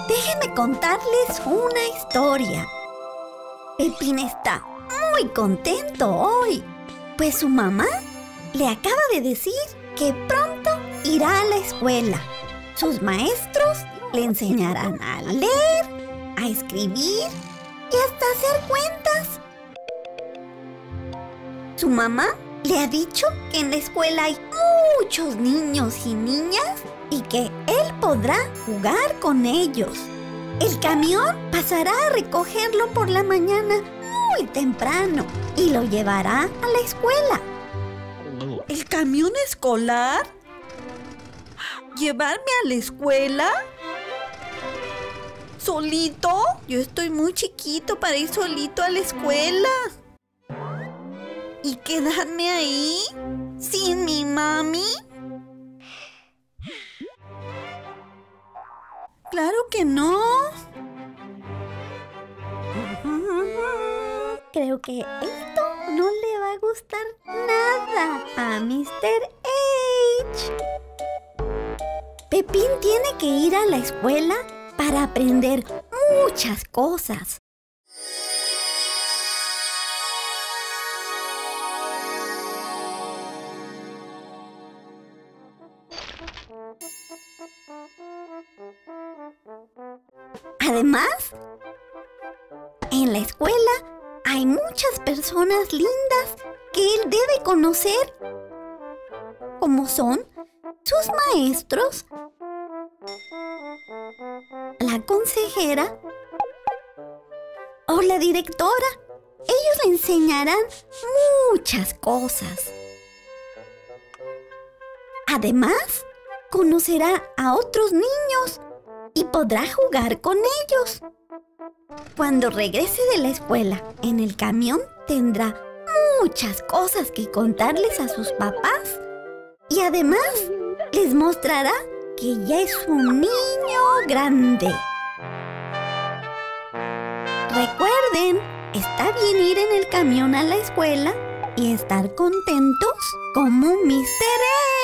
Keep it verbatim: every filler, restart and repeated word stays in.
Déjenme contarles una historia. Pepín está muy contento hoy, pues su mamá le acaba de decir que pronto irá a la escuela. Sus maestros le enseñarán a leer, a escribir y hasta hacer cuentas. Su mamá le ha dicho que en la escuela hay muchos niños y niñas y que él podrá jugar con ellos. El camión pasará a recogerlo por la mañana muy temprano y lo llevará a la escuela. ¿El camión escolar? ¿Llevarme a la escuela? ¿Solito? Yo estoy muy chiquito para ir solito a la escuela. ¿Y quedarme ahí sin mi mami? ¡Claro que no! Creo que esto no le va a gustar nada a mister H. Pepín tiene que ir a la escuela para aprender muchas cosas. Además, en la escuela hay muchas personas lindas que él debe conocer, como son sus maestros, la consejera o la directora. Ellos le enseñarán muchas cosas. Además, conocerá a otros niños y podrá jugar con ellos. Cuando regrese de la escuela en el camión, tendrá muchas cosas que contarles a sus papás. Y además, les mostrará que ya es un niño grande. Recuerden, está bien ir en el camión a la escuela y estar contentos como mister H.